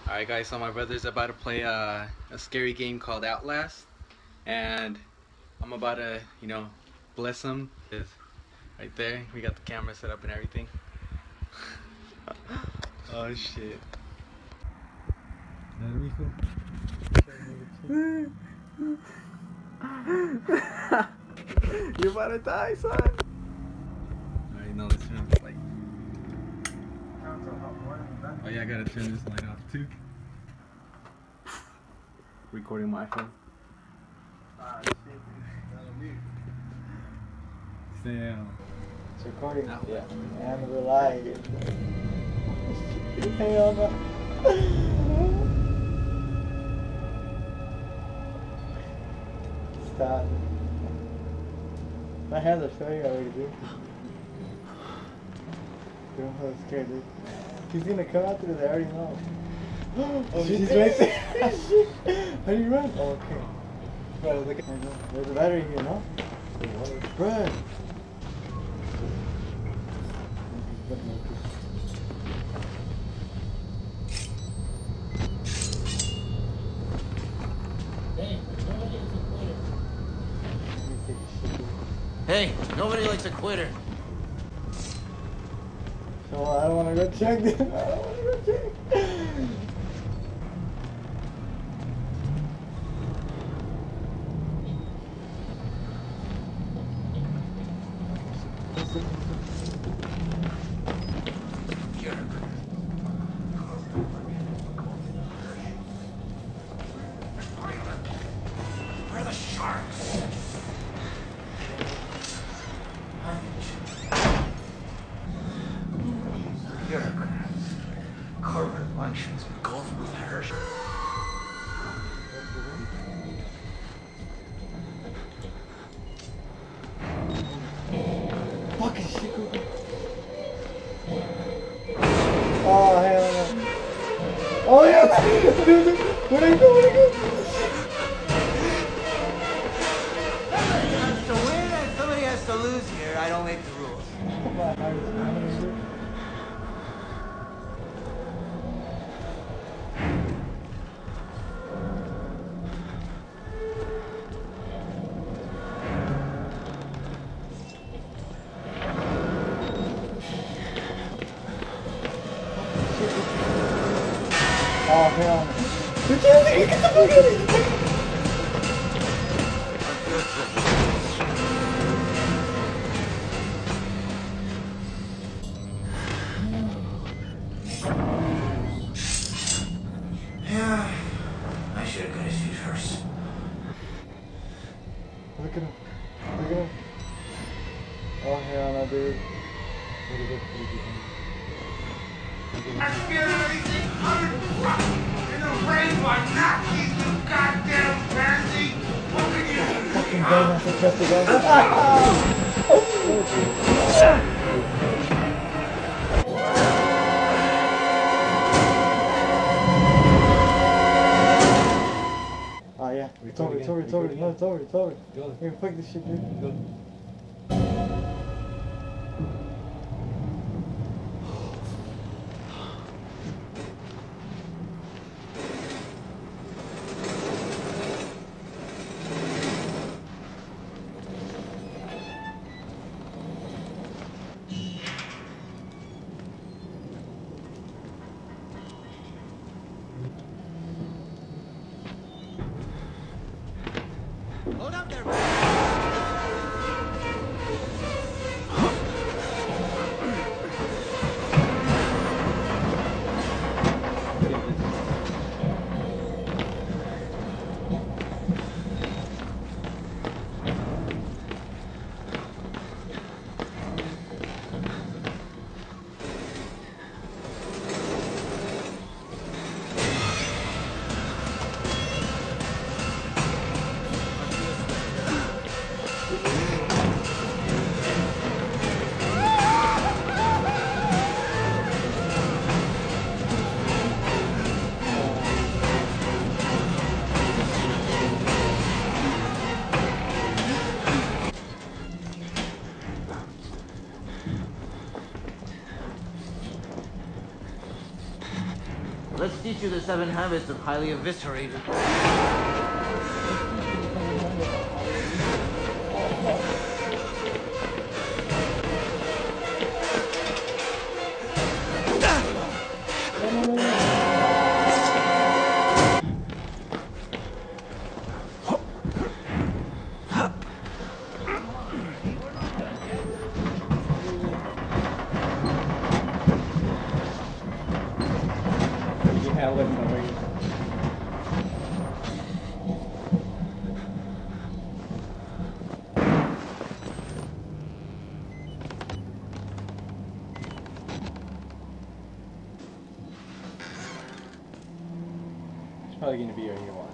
Alright guys, so my brother's about to play a scary game called Outlast, and I'm about to, bless him. Right there, we got the camera set up and everything. Oh shit. You're about to die, son. Alright, no, let's turn on this light. Oh yeah, I gotta turn this light off too. Recording my phone. Sam. It's recording. No. Yeah. And we're live. Hell no. Stop. My hands are sweating already, dude. Dude, I'm so scared, dude. She's gonna come out through there, I already know. Oh, she's right there. How do you run? Oh, okay. Bro, look at her. There's a battery here, no? Run! Hey, nobody likes a quitter. So I don't want to go check this. I don't want to go check. Where are the sharks? Bureaucrats, corporate luncheons, golden parachute. Fucking shit. Oh, hell no. Oh, yeah. Dude, where'd I go? Where'd I go? Somebody has to win and somebody has to lose here. I don't make the rules. My heart is pounding, dude. Oh, hell no. Get the fuck out of here. Yeah, I should have got his feet first. Look at him. Look at him. Oh, hell no, dude. I scared of anything other in the rain like not keep you goddamn fancy. What can you do? Fucking gun, that's a trusted gun. Oh yeah, it's over, it's over, it's over, no, it's over, it's over. Here, fuck this shit, dude. Hold up there, man. teach you the 7 habits of highly eviscerated. Probably gonna be right here, watch.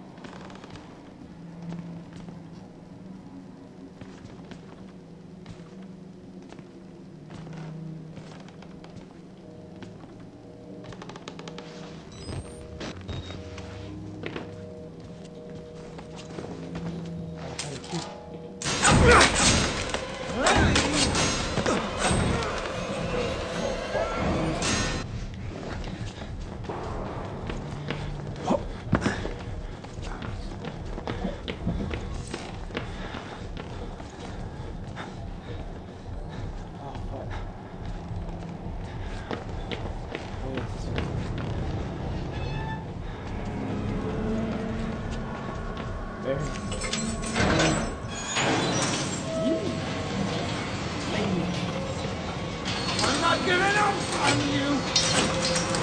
I'm not giving up on you!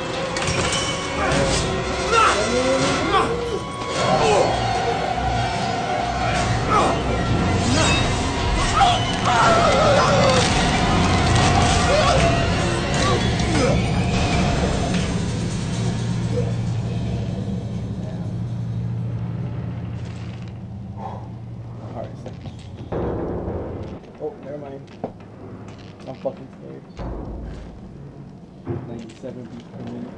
Alright, oh, never mind. I'm fucking scared. 97 beats per minute.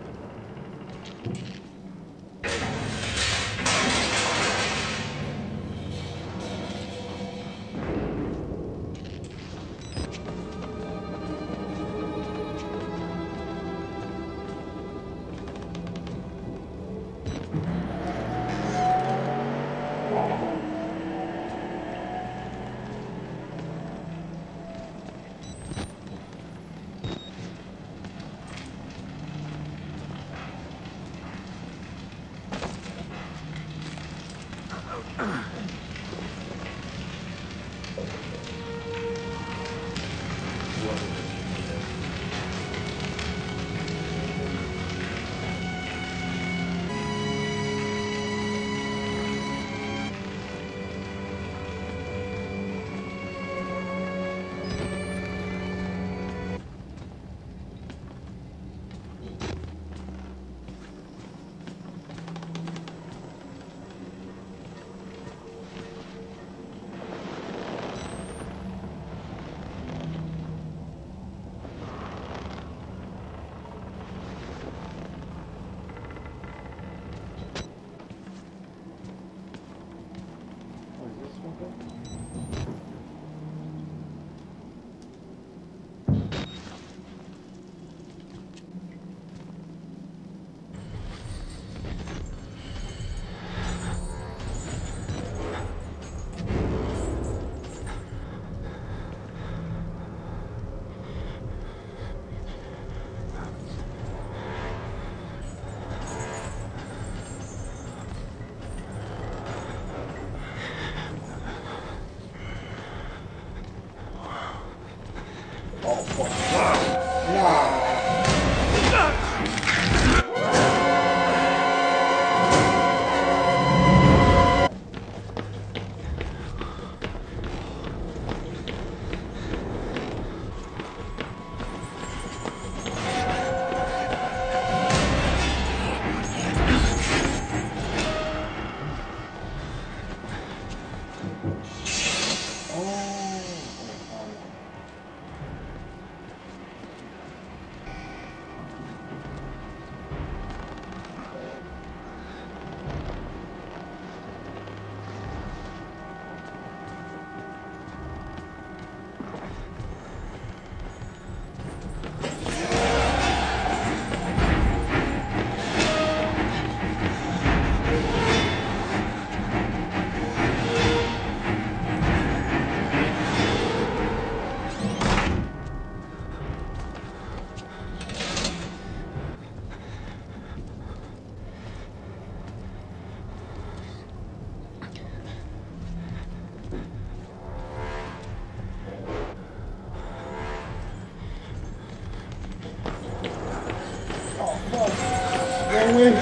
No way.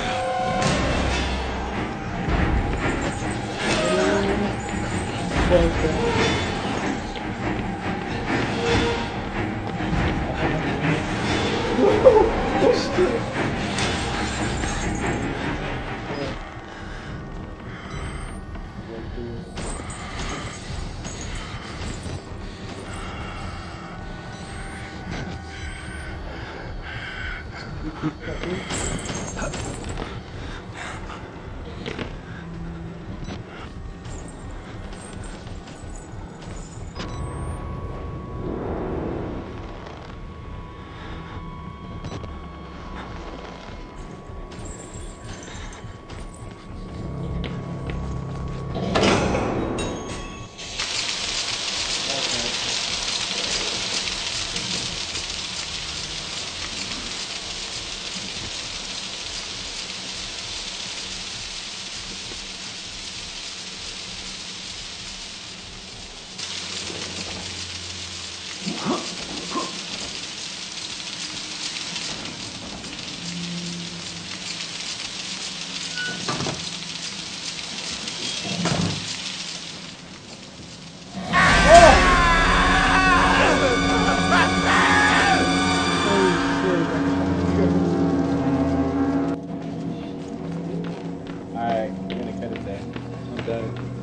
Oh shit. Alright, we're gonna cut it there. I'm done.